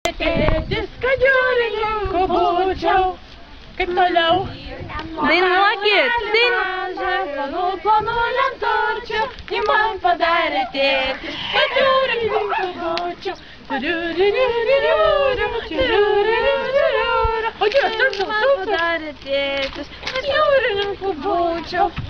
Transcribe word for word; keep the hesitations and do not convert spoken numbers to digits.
Tėtis, kad jūrininkų būčiau. Kaip toliau? Dainuokit! Planų, planų lenturčių, jį man padarė tėtis, kad jūrininkų būčiau. O Dievas, tarp man padarė tėtis, kad jūrininkų būčiau.